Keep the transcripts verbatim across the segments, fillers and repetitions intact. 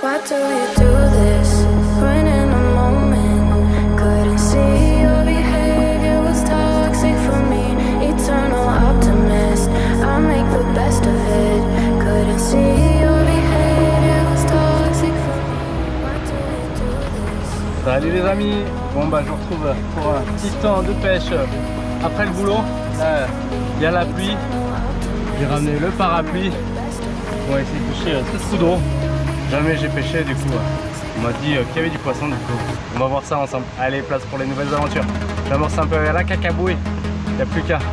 Why do you do this when in a moment couldn't see your behavior was toxic for me? Eternal optimist, I make the best of it. Couldn't see your behavior was toxic for me. Why do you do this? Salut les amis, bon bah je vous retrouve pour un petit temps de pêche après le boulot. Là il y a la pluie, j'ai ramené le parapluie pour essayer de pêcher ce trou d'eau. Jamais j'ai pêché, du coup on m'a dit qu'il y avait du poisson, du coup on va voir ça ensemble. Allez, place pour les nouvelles aventures. J'amorce un peu à la cacabouée, il n'y a plus qu'à.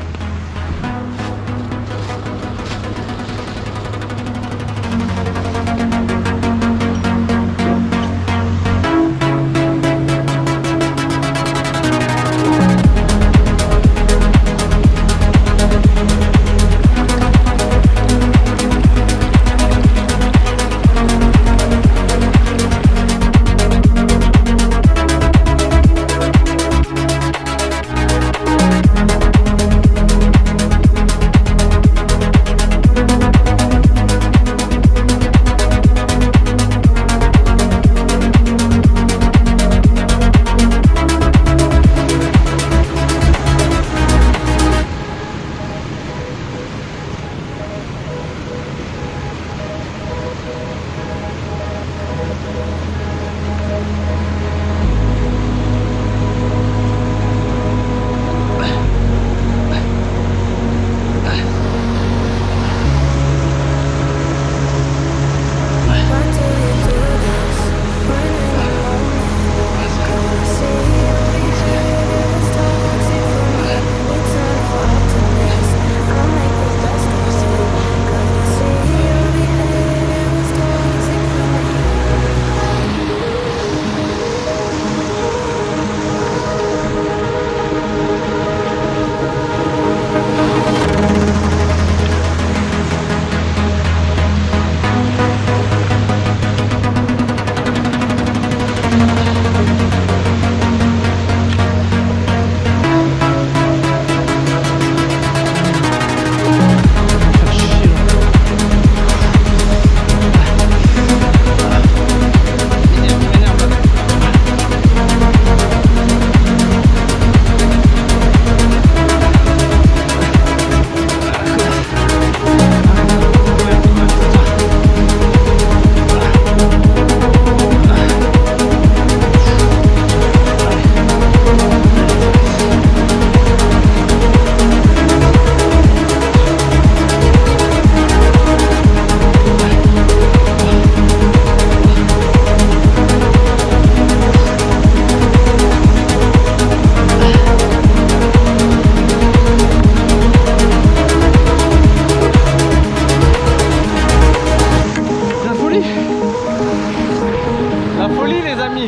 La folie les amis,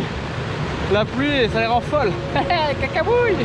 la pluie ça les rend folles. Cacabouille.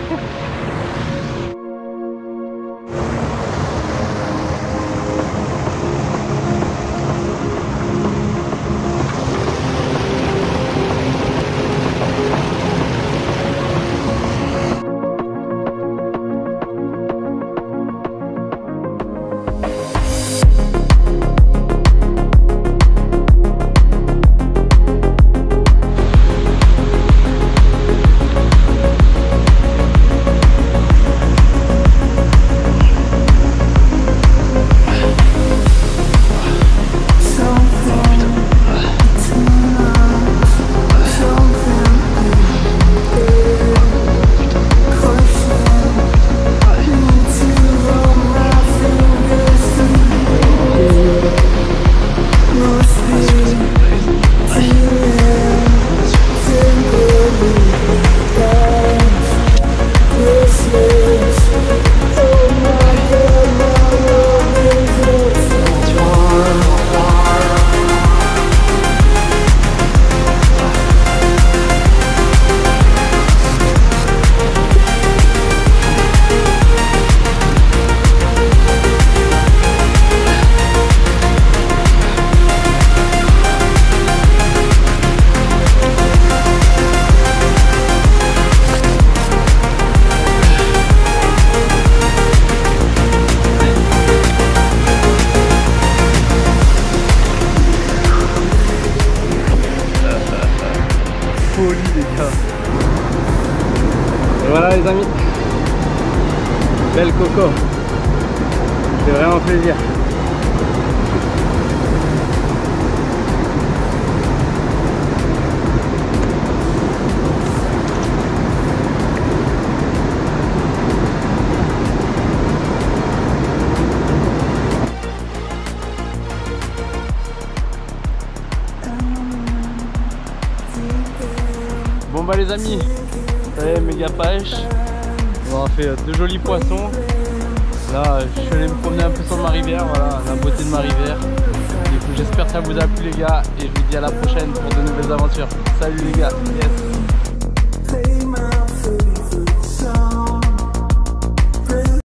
folie les gars. Et voilà les amis, belle coco, c'est vraiment plaisir. Bon bah les amis, ça y est, méga pêche. On a fait de jolis poissons. Là je suis allé me promener un peu sur ma rivière, voilà la beauté de ma rivière. Du coup j'espère que ça vous a plu les gars, et je vous dis à la prochaine pour de nouvelles aventures. Salut les gars, yes.